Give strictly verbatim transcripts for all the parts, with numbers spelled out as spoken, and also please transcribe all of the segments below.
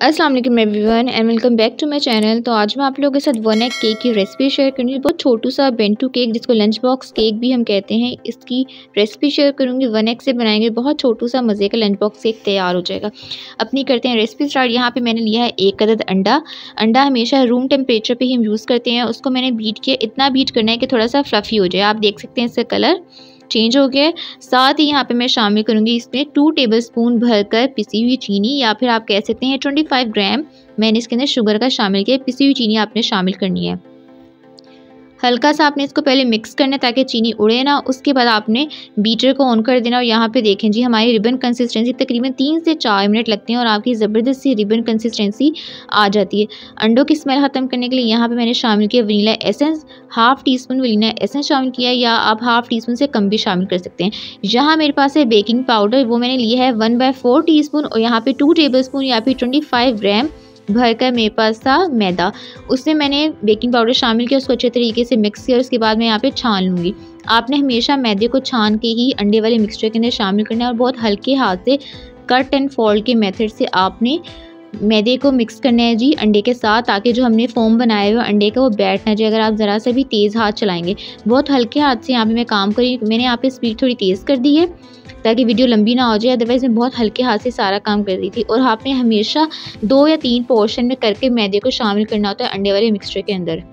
अस्सलाम वालेकुम everyone and welcome back to my channel. तो आज मैं आप लोगों के साथ वन एग केक की रेसिपी शेयर करूँगी। बहुत छोटू सा बेंटू केक जिसको लंच बॉक्स केक भी हम कहते हैं, इसकी रेसिपी शेयर करूँगी। वन एग से बनाएंगे, बहुत छोटू सा मज़े का लंच बॉक्स केक तैयार हो जाएगा। अपनी करते हैं रेसिपी स्टार्ट। यहाँ पे मैंने लिया है एक अदद अंडा। अंडा हमेशा रूम टेम्परेचर पर ही हम यूज़ करते हैं। उसको मैंने बीट किया, इतना बीट करना है कि थोड़ा सा फ्लफ़ी हो जाए। आप देख सकते हैं इसका कलर चेंज हो गया है। साथ ही यहाँ पे मैं शामिल करूँगी इसमें टू टेबलस्पून भरकर पिसी हुई चीनी, या फिर आप कह सकते हैं पच्चीस ग्राम मैंने इसके अंदर शुगर का शामिल किया। पिसी हुई चीनी आपने शामिल करनी है। हल्का सा आपने इसको पहले मिक्स करना है ताकि चीनी उड़े ना। उसके बाद आपने बीटर को ऑन कर देना। और यहाँ पे देखें जी, हमारी रिबन कंसिस्टेंसी तकरीबन तीन से चार मिनट लगते हैं और आपकी ज़बरदस्त सी रिबन कंसिस्टेंसी आ जाती है। अंडों की स्मेल ख़त्म करने के लिए यहाँ पे मैंने शामिल किया vanilla essence. Half teaspoon vanilla essence शामिल किया, या आप हाफ़ टी स्पून से कम भी शामिल कर सकते हैं। यहाँ मेरे पास है बेकिंग पाउडर, वो मैंने लिया है one by four teaspoon. और यहाँ पे टू टेबल स्पून या फिर ट्वेंटी फाइव ग्राम भर कर मेरे पास था मैदा, उसमें मैंने बेकिंग पाउडर शामिल किया, उसको अच्छे तरीके से मिक्स किया। उसके बाद मैं यहाँ पे छान लूँगी। आपने हमेशा मैदे को छान के ही अंडे वाले मिक्सचर के अंदर शामिल करना है और बहुत हल्के हाथ से कट एंड फोल्ड के मेथड से आपने मैदे को मिक्स करना है जी अंडे के साथ, ताकि जो हमने फोम बनाया हुआ अंडे का वो बैठ ना जाए। अगर आप ज़रा सा भी तेज़ हाथ चलाएंगे, बहुत हल्के हाथ से यहाँ पे मैं काम करी। मैंने यहाँ पे स्पीड थोड़ी तेज़ कर दी है ताकि वीडियो लंबी ना हो जाए, अदरवाइज़ मैं बहुत हल्के हाथ से सारा काम कर दी थी। और आपने हमेशा दो या तीन पोर्शन में करके मैदे को शामिल करना होता है अंडे वाले मिक्सचर के अंदर।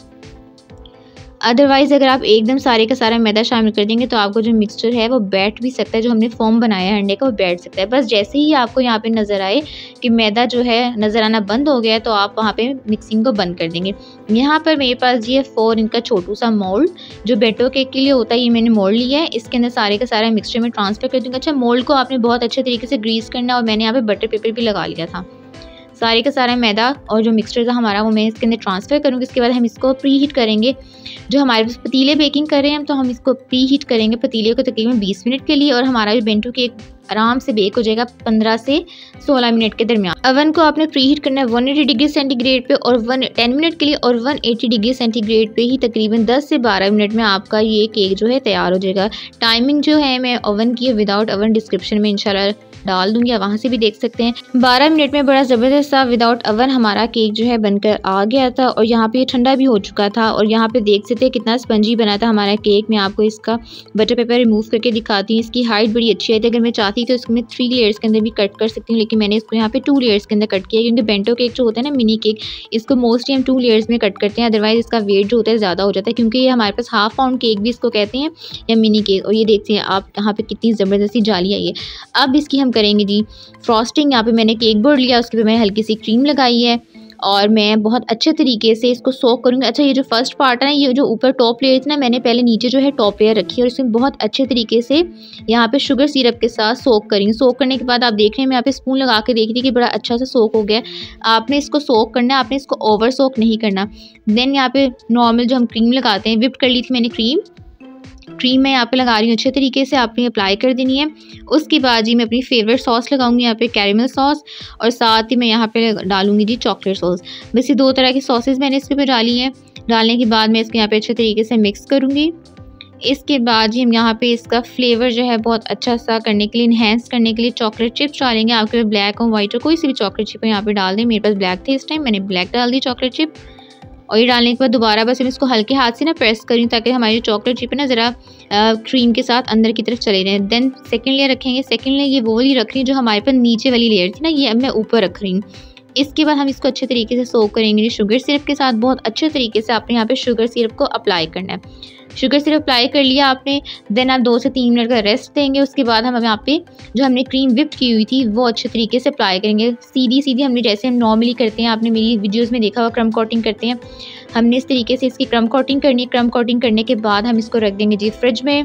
अदरवाइज़ अगर आप एकदम सारे का सारा मैदा शामिल कर देंगे तो आपको जो मिक्सचर है वो बैठ भी सकता है। जो हमने फॉर्म बनाया है अंडे का वो बैठ सकता है। बस जैसे ही आपको यहाँ पे नज़र आए कि मैदा जो है नज़र आना बंद हो गया है, तो आप वहाँ पे मिक्सिंग को बंद कर देंगे। यहाँ पर मेरे पास ये फोर इनका छोटू सा मोल्ड जो बेटो केक के लिए होता है, ये मैंने मोल्ड लिया है। इसके अंदर सारे का सारा मिक्सचर में ट्रांसफ़र कर दूँगा। अच्छा, मोल्ड को आपने बहुत अच्छे तरीके से ग्रीस करना, और मैंने यहाँ पर बटर पेपर भी लगा लिया था। सारे का सारा मैदा और जो मिक्सचर था हमारा वो मैं इसके अंदर ट्रांसफ़र करूँगी। इसके बाद हम इसको प्री हीट करेंगे। जो हमारे पास पतीले बेकिंग कर रहे हैं हम, तो हम इसको प्री हीट करेंगे पतीले को तकरीबन बीस मिनट के लिए, और हमारा जो बेंटू केक आराम से बेक हो जाएगा पंद्रह से सोलह मिनट के दरमियान। अवन को आपने प्री हीट करना है वन एटी डिग्री सेंटीग्रेड पे और वन टेन मिनट के लिए, और वन एटी डिग्री सेंटीग्रेड पे ही तकरीबन दस से बारह मिनट में आपका ये केक जो है तैयार हो जाएगा। टाइमिंग जो है मैं ओवन की विदाउट ओवन डिस्क्रिप्शन में इंशाल्लाह डाल दूंगी, वहाँ से भी देख सकते हैं। बारह मिनट में बड़ा ज़बरदस्त सा विदाउट ओवन हमारा केक जो है बनकर आ गया था, और यहाँ पे ठंडा भी हो चुका था। और यहाँ पे देख सकते हैं कितना स्पंजी बना था हमारा केक। मैं आपको इसका बटर पेपर रिमूव करके दिखाती हूँ। इसकी हाइट बड़ी अच्छी आई थी। अगर मैं चाहती तो इसको मैं थ्री लेयर्स के अंदर भी कट कर सकती हूँ, लेकिन मैंने इसको यहाँ पे टू लेयर्स के अंदर कट किया, क्योंकि बेंटो केक जो होता है ना मिनी केक, इसको मोस्टली हम टू लेयर्स में कट करते हैं। अदरवाइज़ इसका वेट जो होता है ज़्यादा हो जाता है, क्योंकि ये हमारे पास हाफ पाउंड केक भी इसको कहते हैं या मिनी केक। और ये देखते हैं आप यहाँ पे कितनी ज़बरदस्ती जाली आई है। अब इसकी हम करेंगे जी फ्रॉस्टिंग। यहाँ पे मैंने केक बोर्ड लिया, उसके पे मैंने हल्की सी क्रीम लगाई है और मैं बहुत अच्छे तरीके से इसको सोक करूँगी। अच्छा, ये जो फर्स्ट पार्ट है ना, ये जो ऊपर टॉप लेयर थी ना, मैंने पहले नीचे जो है टॉप लेयर रखी है, और इसमें बहुत अच्छे तरीके से यहाँ पे शुगर सिरप के साथ सोक करेंगे। सोक करने के बाद आप देख रहे हैं, मैं यहाँ पे स्पून लगा के देख रही थी कि बड़ा अच्छा सा सोक हो गया। आपने इसको सोक करना है, आपने इसको ओवर सोक नहीं करना। देन यहाँ पे नॉर्मल जो हम क्रीम लगाते हैं, विप कर ली थी मैंने क्रीम क्रीम मैं यहाँ पे लगा रही हूँ अच्छे तरीके से, आपने अप्लाई कर देनी है। उसके बाद जी मैं अपनी फेवरेट सॉस लगाऊंगी, यहाँ पे कैरेमल सॉस, और साथ ही मैं यहाँ पे डालूंगी जी चॉकलेट सॉस। बस ये दो तरह की सॉसेस मैंने इसके ऊपर डाली हैं। डालने के बाद मैं इसको यहाँ पे अच्छे तरीके से मिक्स करूँगी। इसके बाद जी हम यहाँ पे इसका फ्लेवर जो है बहुत अच्छा सा करने के लिए, इन्हेंस करने के लिए चॉकलेट चिप्स डालेंगे। आपके पास ब्लैक और वाइट और कोई सी भी चॉकलेट चिप यहाँ पे डाल दें। मेरे पास ब्लैक थे इस टाइम, मैंने ब्लैक डाल दी चॉकलेट चिप। और ये डालने के बाद दोबारा बस हम इसको हल्के हाथ से ना प्रेस करें, ताकि हमारी जो चॉकलेट चिप है ना ज़रा क्रीम के साथ अंदर की तरफ चले जाए। देन सेकंड लेयर रखेंगे। सेकंड लेयर ये वो वाली रख रही है जो हमारे पास नीचे वाली लेयर थी ना, ये अब मैं ऊपर रख रही हूँ। इसके बाद हम इसको अच्छे तरीके से सोक करेंगे शुगर सिरप के साथ। बहुत अच्छे तरीके से आपने यहाँ पे शुगर सिरप को अप्लाई करना है। शुगर सिरप अप्लाई कर लिया आपने, देन आप दो से तीन मिनट का रेस्ट देंगे। उसके बाद हम यहाँ पे जो हमने क्रीम विप की हुई थी वो अच्छे तरीके से अप्लाई करेंगे। सीधी सीधी हमने जैसे हम नॉर्मली करते हैं, आपने मेरी वीडियोज़ में देखा हुआ क्रम कोटिंग करते हैं, हमने इस तरीके से इसकी क्रम कोटिंग करनी है। क्रम कोटिंग करने के बाद हम इसको रख देंगे जी फ्रिज में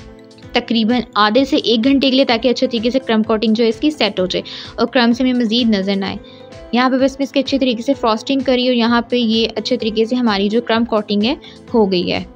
तकरीबन आधे से एक घंटे के लिए, ताकि अच्छे तरीके से क्रम कोटिंग जो है इसकी सेट हो जाए और क्रम से हमें मज़ीद नज़र ना आए। यहाँ पे बस मैं इसके अच्छे तरीके से फ्रॉस्टिंग करी, और यहाँ पे ये अच्छे तरीके से हमारी जो क्रम कोटिंग है हो गई है।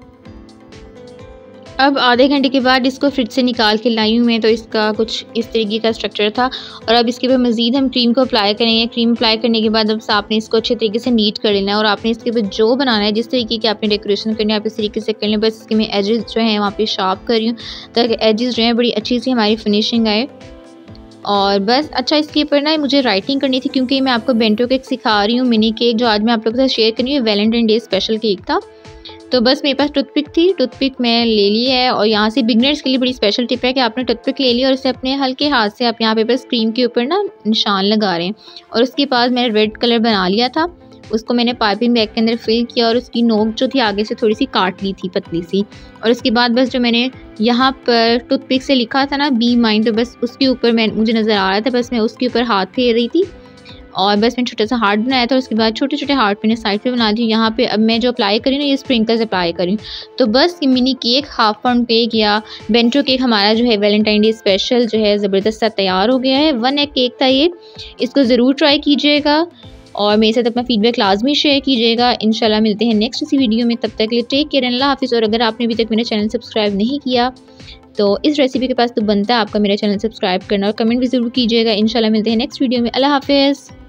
अब आधे घंटे के बाद इसको फ्रिज से निकाल के लाई हूँ मैं, तो इसका कुछ इस तरीके का स्ट्रक्चर था। और अब इसके ऊपर मज़ीद हम क्रीम को अप्लाई करेंगे। क्रीम अप्लाई करने के बाद अब आपने इसको अच्छे तरीके से नीट कर लेना है, और आपने इसके ऊपर जो बनाना है, जिस तरीके की आपने डेकोरेशन करनी है आप इस तरीके से कर लें। बस इसके मैं एजेस जो हैं वहाँ पे शार्प कर रही हूँ, ताकि एजेस जो हैं बड़ी अच्छी सी हमारी फिनिशिंग आए। और बस अच्छा इसके ऊपर ना मुझे राइटिंग करनी थी क्योंकि मैं आपको बेंटो केक सिखा रही हूँ, मिनी केक जो आज मैं आप लोगों के साथ शेयर कर रही हूँ। वैलेंटाइन डे स्पेशल केक था। तो बस मेरे पास टूथपिक थी, टूथपिक मैं ले ली है। और यहाँ से बिगनर्स के लिए बड़ी स्पेशल टिप है कि आपने टूथपिक ले ली और उसे अपने हल्के हाथ से आप यहाँ पे बस क्रीम के ऊपर ना निशान लगा रहे हैं। और उसके बाद मैंने रेड कलर बना लिया था, उसको मैंने पाइपिंग बैग के अंदर फिल किया और उसकी नोक जो थी आगे से थोड़ी सी काट ली थी पतली सी। और उसके बाद बस जो मैंने यहाँ पर टूथपिक से लिखा था ना बी माइन, तो बस उसके ऊपर मैं मुझे नज़र आ रहा था, बस मैं उसके ऊपर हाथ फेर रही थी और बस मैंने छोटा सा हार्ट बनाया था। उसके बाद छोटे छोटे हार्ट मैंने साइड पे बना दिए। यहाँ पे अब मैं जो अप्लाई करी ना ये स्प्रिंकल्स अप्लाई करी। तो बस ये mini cake, half pound cake या बेंटो केक हमारा जो है वैलेंटाइन डे स्पेशल जो है ज़बरदस्त सा तैयार हो गया है। वन एग केक था ये, इसको ज़रूर ट्राई कीजिएगा और मेरे साथ अपना फीडबैक लाजमी शेयर कीजिएगा। इंशाल्लाह मिलते हैं नेक्स्ट इसी वीडियो में, तब तक के लिए टेक केयर, अल्लाह हाफिज़। और अगर आपने अभी तक मेरा चैनल सब्सक्राइब नहीं किया तो इस रेसिपी के पास तो बनता है आपका मेरा चैनल सब्सक्राइब करना और कमेंट भी ज़रूर कीजिएगा। इंशाल्लाह मिलते हैं नेक्स्ट वीडियो में। अल्लाह हाफिज़।